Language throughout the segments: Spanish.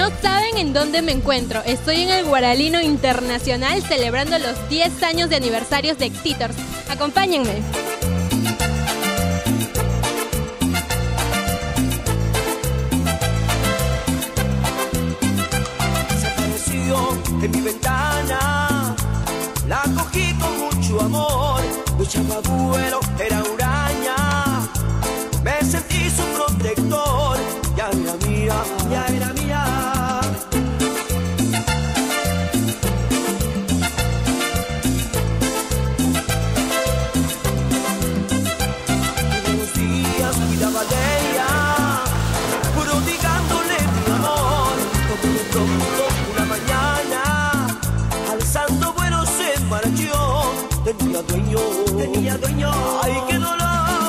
No saben en dónde me encuentro. Estoy en el Guaralino Internacional celebrando los 10 años de aniversarios de Éxitors. Acompáñenme. Se apareció en mi ventana, la cogí con mucho amor, luchaba duelo, era huraña, me sentí su protector, ya era mía, ya era mía. Todos los días cuidaba de ella, prodigándole mi amor, como de pronto una mañana, alzando vuelo se marchó, tenía dueño, ay qué dolor.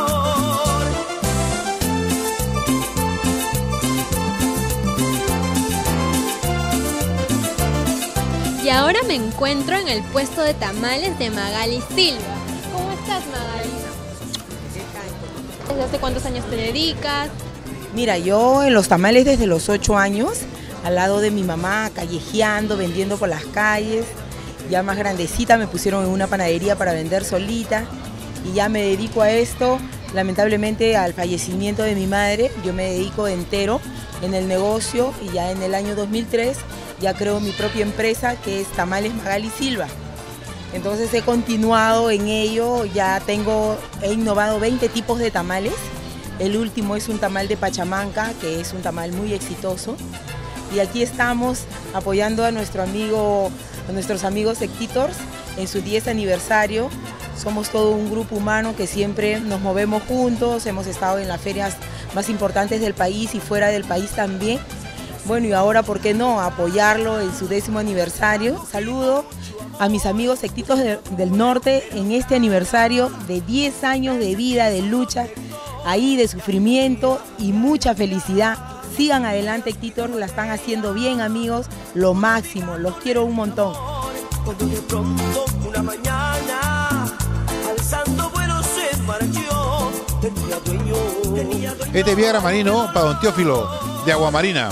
Y ahora me encuentro en el puesto de tamales de Magali Silva. ¿Cómo estás, Magali? ¿Desde hace cuántos años te dedicas? Mira, yo en los tamales desde los 8 años, al lado de mi mamá, callejeando, vendiendo por las calles. Ya más grandecita me pusieron en una panadería para vender solita y ya me dedico a esto. Lamentablemente al fallecimiento de mi madre, yo me dedico entero en el negocio y ya en el año 2003 ya creo mi propia empresa que es Tamales Magali Silva. Entonces he continuado en ello, ya he innovado 20 tipos de tamales. El último es un tamal de Pachamanca, que es un tamal muy exitoso. Y aquí estamos apoyando a nuestros amigos Éxitors en su 10 aniversario. Somos todo un grupo humano que siempre nos movemos juntos, hemos estado en las ferias más importantes del país y fuera del país también. Bueno, y ahora, ¿por qué no?, apoyarlo en su 10º aniversario. Saludo a mis amigos Éxitors del Norte en este aniversario de 10 años de vida, de lucha, ahí de sufrimiento y mucha felicidad. Sigan adelante, Éxitors, la están haciendo bien, amigos, lo máximo, los quiero un montón. Cuando de pronto una mañana, alzando vuelo se marchó, tenía dueño. Este es Viagra Marino para don Teófilo de Aguamarina.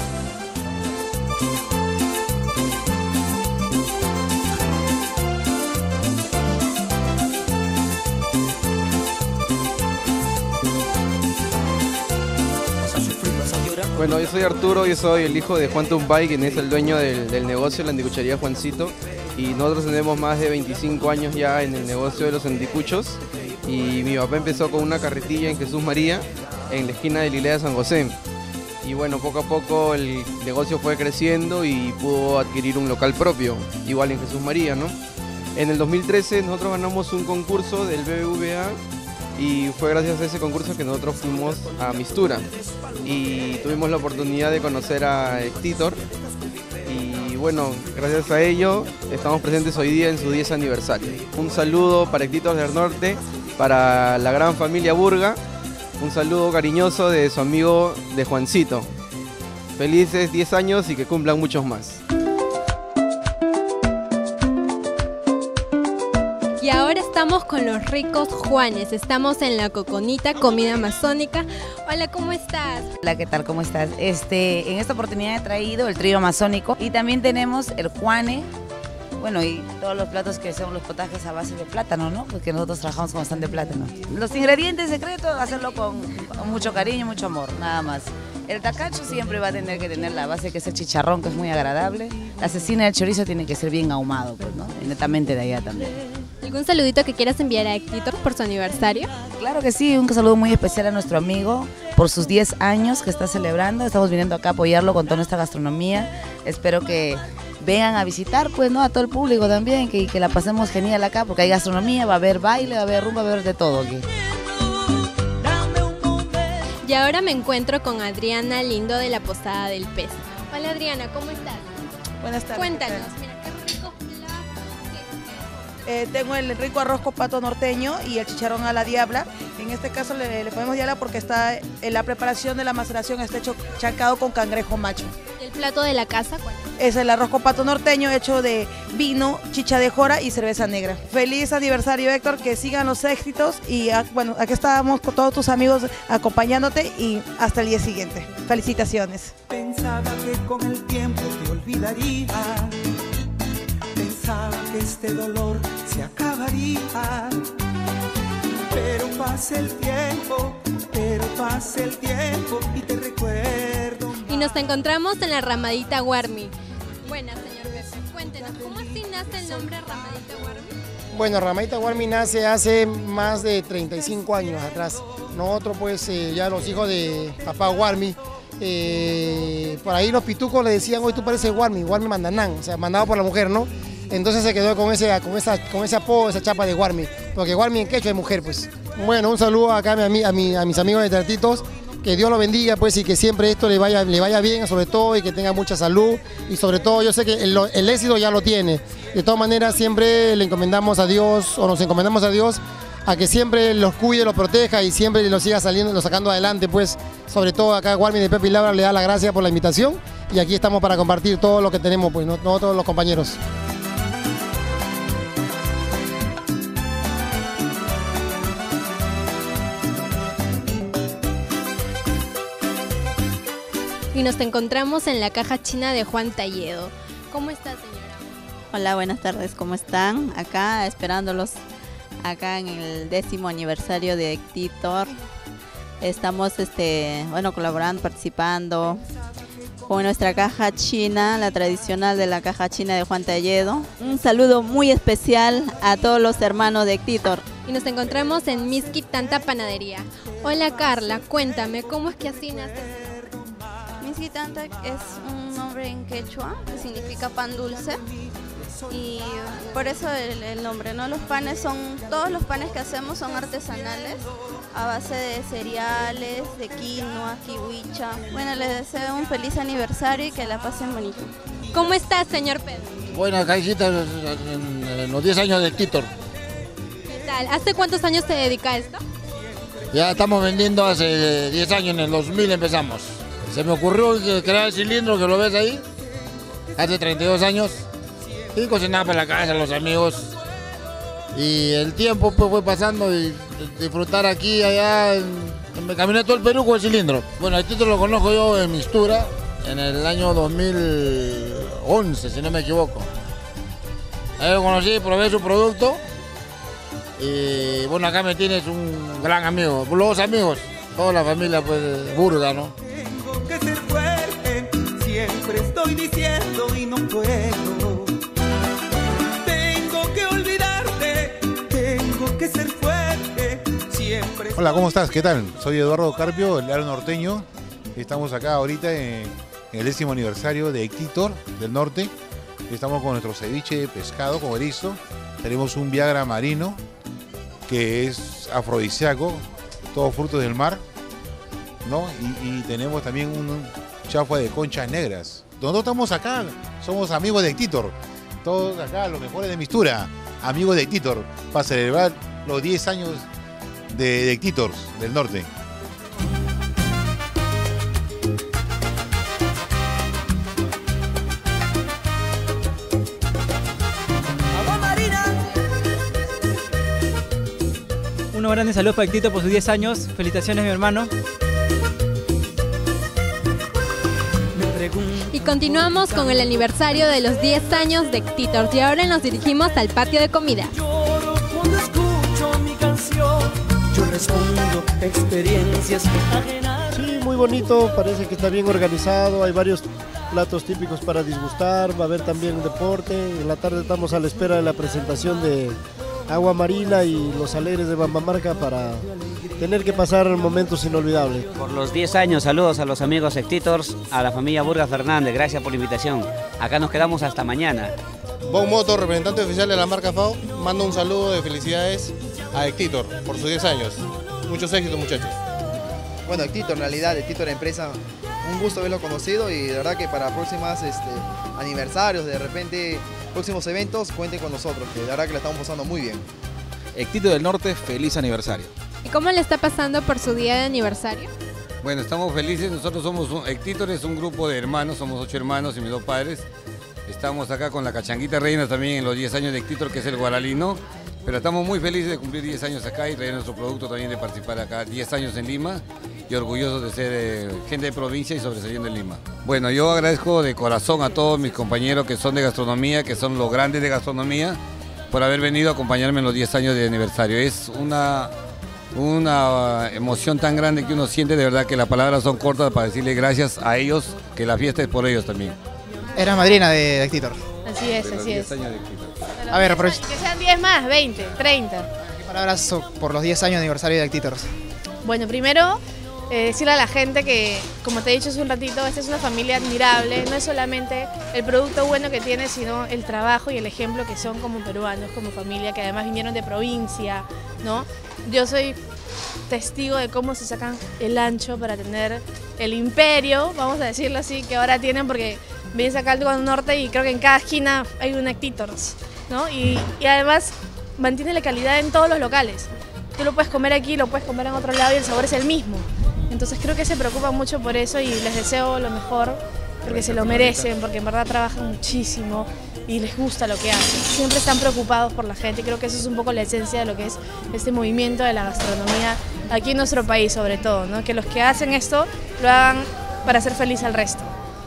Bueno, yo soy Arturo, yo soy el hijo de Juan Tumbay, quien es el dueño del negocio, la anticuchería Juancito. Y nosotros tenemos más de 25 años ya en el negocio de los anticuchos. Y mi papá empezó con una carretilla en Jesús María, en la esquina de Lilea de San José. Y bueno, poco a poco el negocio fue creciendo y pudo adquirir un local propio, igual en Jesús María, ¿no? En el 2013 nosotros ganamos un concurso del BBVA y fue gracias a ese concurso que nosotros fuimos a Mistura y tuvimos la oportunidad de conocer a Éxitors y bueno, gracias a ello estamos presentes hoy día en su 10 aniversario. Un saludo para Éxitors del Norte, para la gran familia Burga, un saludo cariñoso de su amigo de Juancito. Felices 10 años y que cumplan muchos más. Y ahora estamos con los ricos Juanes, estamos en la Coconita, comida amazónica. Hola, ¿cómo estás? Hola, ¿qué tal? ¿Cómo estás? En esta oportunidad he traído el trío amazónico y también tenemos el Juane, bueno, y todos los platos que son los potajes a base de plátano, ¿no? Porque nosotros trabajamos con bastante plátano. Los ingredientes secretos, hacerlo con mucho cariño, mucho amor, nada más. El tacacho siempre va a tener que tener la base que es el chicharrón, que es muy agradable. La cecina del chorizo tiene que ser bien ahumado, pues, ¿no? Y netamente de allá también. ¿Algún saludito que quieras enviar a Éxitors por su aniversario? Claro que sí, un saludo muy especial a nuestro amigo por sus 10 años que está celebrando. Estamos viniendo acá a apoyarlo con toda nuestra gastronomía. Espero que vengan a visitar, pues, ¿no?, a todo el público también, que la pasemos genial acá, porque hay gastronomía, va a haber baile, va a haber rumba, va a haber de todo aquí. Y ahora me encuentro con Adriana Lindo de la Posada del Pez. Hola, Adriana, ¿cómo estás? Buenas tardes. Cuéntanos, mira, qué rico plato. Tengo el rico arroz con pato norteño y el chicharrón a la diabla. En este caso le ponemos diabla porque está en la preparación de la maceración, está hecho chancado con cangrejo macho. ¿Y el plato de la casa cuál es? Es el arroz con pato norteño hecho de vino, chicha de jora y cerveza negra. Feliz aniversario, Héctor, que sigan los éxitos y bueno, aquí estábamos con todos tus amigos acompañándote y hasta el día siguiente. Felicitaciones. Pensaba que con el tiempo te olvidaría, pensaba que este dolor se acabaría. Pero pasa el tiempo y te recuerdo. Y nos encontramos en la Ramadita Guarmi. Buenas, señor Pepe. Cuéntenos, ¿cómo así nace el nombre Ramadita Guarmi? Bueno, Ramadita Guarmi nace hace más de 35 años atrás. Nosotros pues ya los hijos de papá Guarmi, por ahí los pitucos le decían, hoy tú pareces Guarmi, Guarmi Mandanán, o sea, mandado por la mujer, ¿no? Entonces se quedó con ese apodo, esa chapa de Guarmi, porque Guarmi en quechua es mujer, pues. Bueno, un saludo acá a mis amigos de Tratitos, que Dios lo bendiga, pues, y que siempre esto le vaya bien, sobre todo, y que tenga mucha salud, y sobre todo, yo sé que el éxito ya lo tiene. De todas maneras, siempre le encomendamos a Dios, o nos encomendamos a Dios, a que siempre los cuide, los proteja, y siempre los siga sacando adelante, pues, sobre todo acá Guarmi de Pepe y Laura le da las gracias por la invitación, y aquí estamos para compartir todo lo que tenemos, pues, no todos los compañeros. Y nos encontramos en la caja china de Juan Talledo. ¿Cómo está, señora? Hola, buenas tardes, ¿cómo están? Acá esperándolos acá en el 10º aniversario de Ectitor. Estamos colaborando, participando con nuestra caja china, la tradicional de la caja china de Juan Talledo. Un saludo muy especial a todos los hermanos de Ectitor. Y nos encontramos en Miski Tanta Panadería. Hola, Carla, cuéntame, ¿cómo es que así nace? Miski Tanta es un nombre en quechua que significa pan dulce y por eso el nombre, ¿no? Todos los panes que hacemos son artesanales a base de cereales, de quinoa, kiwicha. Bueno, les deseo un feliz aniversario y que la pasen bonito. ¿Cómo estás, señor Pedro? Bueno, acá en los 10 años de Ectitor. ¿Qué tal? ¿Hace cuántos años se dedica a esto? Ya estamos vendiendo hace 10 años, en el 2000 empezamos. Se me ocurrió crear el cilindro que lo ves ahí, hace 32 años, y cocinaba para la casa, los amigos. Y el tiempo pues fue pasando y disfrutar aquí, allá, me caminé todo el Perú con el cilindro. Bueno, el título lo conozco yo en Mistura, en el año 2011, si no me equivoco. Ahí lo conocí, probé su producto, y bueno, acá me tienes un gran amigo, los amigos, toda la familia pues Burga, ¿no? Que ser fuerte, siempre estoy diciendo y no puedo. Tengo que olvidarte, tengo que ser fuerte, siempre. Hola, ¿cómo estás? ¿Qué tal? Soy Eduardo Carpio, el Aro Norteño. Estamos acá ahorita en el 10º aniversario de Ectitor del Norte. Estamos con nuestro ceviche de pescado con erizo. Tenemos un Viagra marino que es afrodisíaco, todos frutos del mar, ¿no? Y tenemos también un chafua de conchas negras. Nosotros estamos acá, somos amigos de Ectitor. Todos acá, los mejores de Mistura, amigos de Ectitor, para celebrar los 10 años de Ectitor del Norte. Un grande saludo para Ectitor por sus 10 años. Felicitaciones, mi hermano. Y continuamos con el aniversario de los 10 años de Ectitor y ahora nos dirigimos al patio de comida. Lloro cuando escucho mi canción, yo respondo experiencias ajenas. Sí, muy bonito, parece que está bien organizado, hay varios platos típicos para disgustar, va a haber también deporte. En la tarde estamos a la espera de la presentación de Agua Marina y los Alegres de Bambamarca para tener que pasar momentos inolvidables. Por los 10 años, saludos a los amigos Ectitors, a la familia Burga Fernández, gracias por la invitación. Acá nos quedamos hasta mañana. Bon Moto, representante oficial de la marca FAO, mando un saludo de felicidades a Ectitor por sus 10 años. Muchos éxitos, muchachos. Bueno, Ectitor en realidad, Ectitor empresa, un gusto haberlo conocido y de verdad que para próximos aniversarios, de repente próximos eventos, cuenten con nosotros, que de verdad que la estamos pasando muy bien. Ectitor del Norte, feliz aniversario. ¿Y cómo le está pasando por su día de aniversario? Bueno, estamos felices, nosotros somos, Ectitor es un grupo de hermanos, somos 8 hermanos y mis 2 padres. Estamos acá con la Cachanguita Reina también en los 10 años de Ectitor, que es el guaralino. Pero estamos muy felices de cumplir 10 años acá y traer nuestro producto también, de participar acá 10 años en Lima. y orgullosos de ser gente de provincia y sobresaliendo en Lima. Bueno, yo agradezco de corazón a todos mis compañeros que son de gastronomía, que son los grandes de gastronomía, por haber venido a acompañarme en los 10 años de aniversario. Es una emoción tan grande que uno siente, de verdad que las palabras son cortas para decirle gracias a ellos, que la fiesta es por ellos también. Era madrina de Actitor. Así es, así es. A ver, que sean 10 más, 20, 30. ¿Qué palabras por los 10 años de aniversario de Actitor? Bueno, primero decirle a la gente que, como te he dicho hace un ratito, esta es una familia admirable, no es solamente el producto bueno que tiene, sino el trabajo y el ejemplo que son como peruanos, como familia, que además vinieron de provincia, ¿no? Yo soy testigo de cómo se sacan el ancho para tener el imperio, vamos a decirlo así, que ahora tienen, porque vienes acá al norte y creo que en cada esquina hay un Actitors, ¿no? Y además mantiene la calidad en todos los locales. Tú lo puedes comer aquí, lo puedes comer en otro lado y el sabor es el mismo. Entonces creo que se preocupan mucho por eso y les deseo lo mejor, porque se lo merecen, porque en verdad trabajan muchísimo y les gusta lo que hacen. Siempre están preocupados por la gente y creo que eso es un poco la esencia de lo que es este movimiento de la gastronomía aquí en nuestro país sobre todo, ¿no? Que los que hacen esto lo hagan para hacer feliz al resto.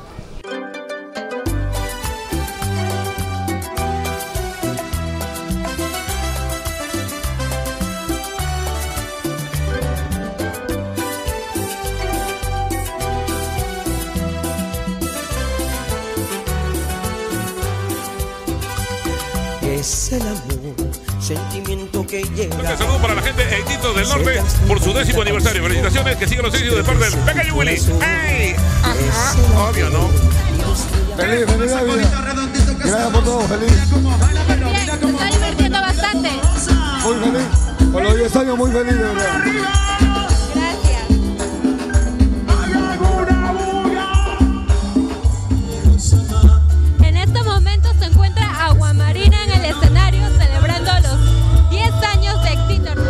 Es el amor, sentimiento que llega. Saludos para la gente de Actitor del Norte por su 10º aniversario. Felicitaciones, que sigan los éxitos de parte del pequeño Willy. ¡Ey! Ajá, obvio, ¿no? Feliz Navidad. Gracias por todo, feliz. Bien, se está divirtiendo bastante. Muy feliz. Por los 10 años, muy feliz, de verdad. En estos momentos se encuentra Agua Marina en el escenario celebrando los 10 años de Actitor.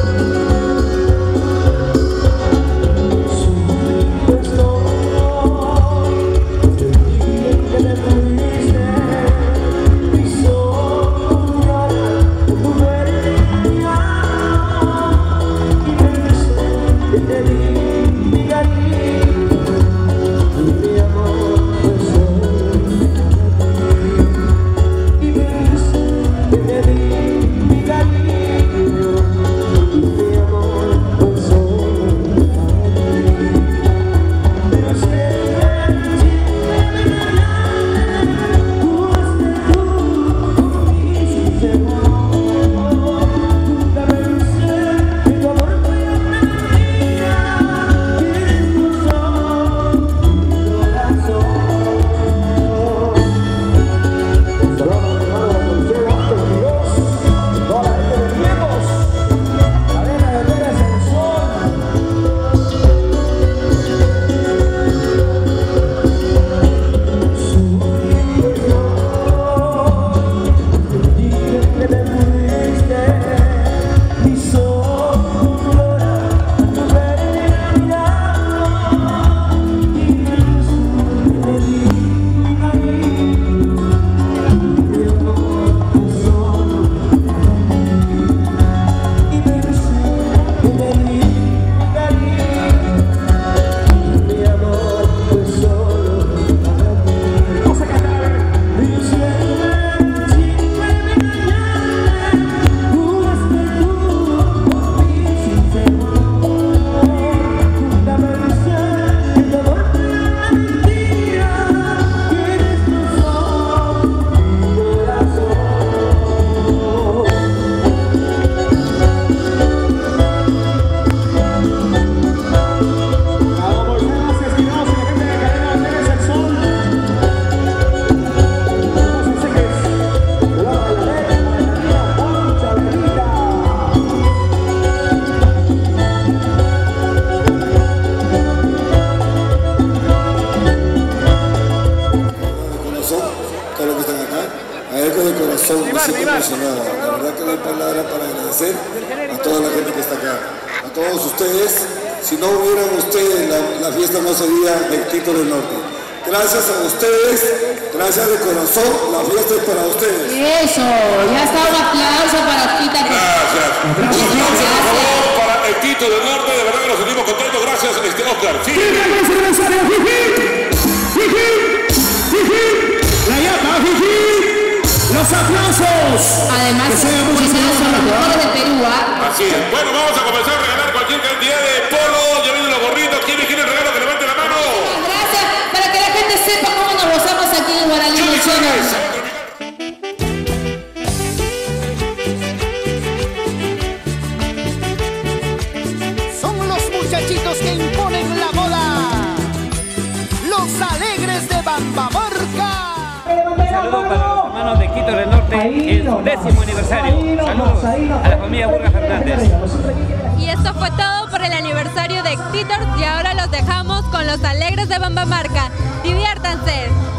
me siento emocionado. La verdad que no hay palabras para agradecer a toda la gente que está acá, a todos ustedes. Si no hubieran ustedes, la fiesta no sería Actitor del Norte. Gracias a ustedes, gracias de corazón, la fiesta es para ustedes. Eso, ya está un aplauso para ti también. Gracias. Un aplauso, por favor, para Héctor del Norte, de verdad que nos sentimos contentos. Gracias, Oscar. Sí. La llama, los aplausos. Además, que sean pues, muchos son los mejores de Perú. Así es. Bueno, vamos a comenzar a regalar cualquier cantidad de polos. Ya vienen los gorritos. ¿Quién quiere el regalo? Que levante la mano. Gracias, para que la gente sepa cómo nos gozamos aquí en Guaralino. Son los muchachitos que imponen la moda. Los alegres de Bambamarca. Un saludo para los hermanos de Héctor del Norte en su 10º aniversario. Saludos a la familia Burga Fernández. Y esto fue todo por el aniversario de Héctor y ahora los dejamos con los alegres de Bambamarca. Diviértanse.